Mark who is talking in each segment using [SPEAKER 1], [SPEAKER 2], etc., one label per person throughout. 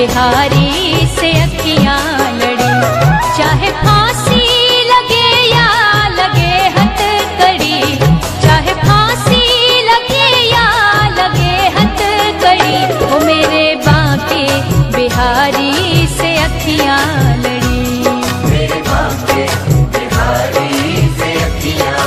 [SPEAKER 1] बिहारी से अखियां लड़ी। चाहे फांसी लगे या लगे हथकड़ी, चाहे फांसी लगे या लगे हथकड़ी, वो मेरे बांके बिहारी से अखियां लड़ी।
[SPEAKER 2] मेरे बांके बिहारी से अखियां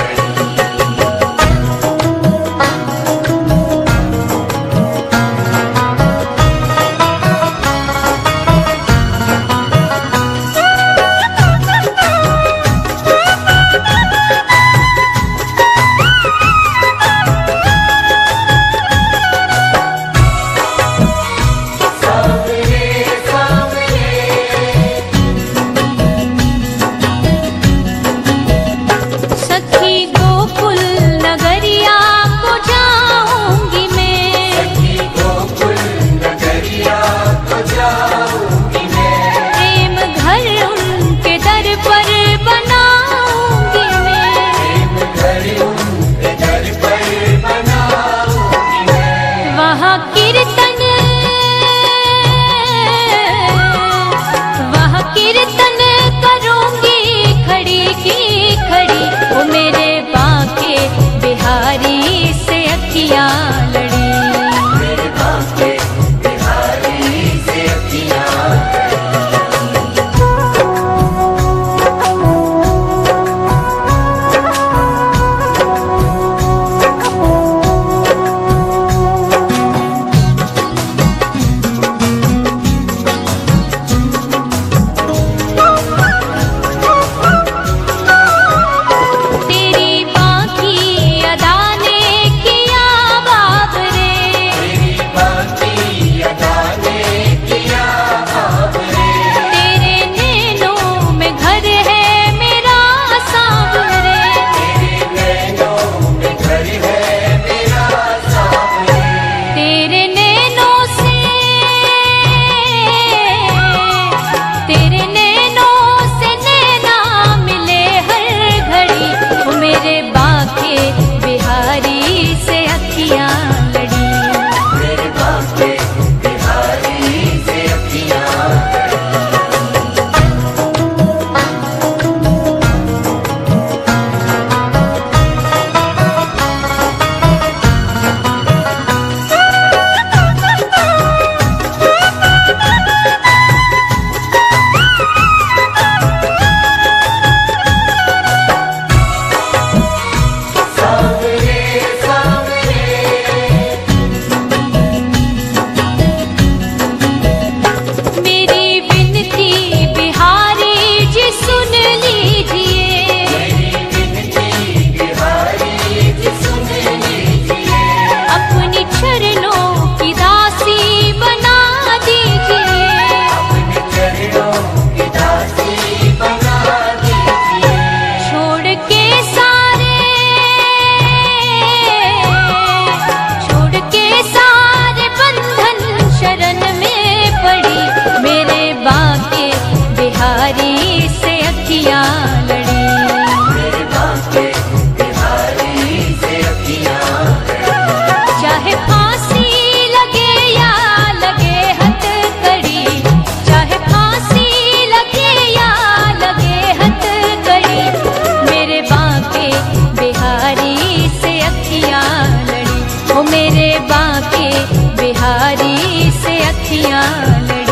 [SPEAKER 2] बिहारी से अखियां लड़ी। मेरे बांके बिहारी से अखियां
[SPEAKER 1] बिहारी से अखियां लड़ी।
[SPEAKER 2] मेरे बांके बिहारी से अखियां लड़ी।
[SPEAKER 1] चाहे फांसी लगे या लगे हथकड़ी, चाहे फांसी लगे या लगे हथकड़ी, मेरे बांके बिहारी से अखियां लड़ी। ओ मेरे बांके बिहारी से अखियां लड़ी।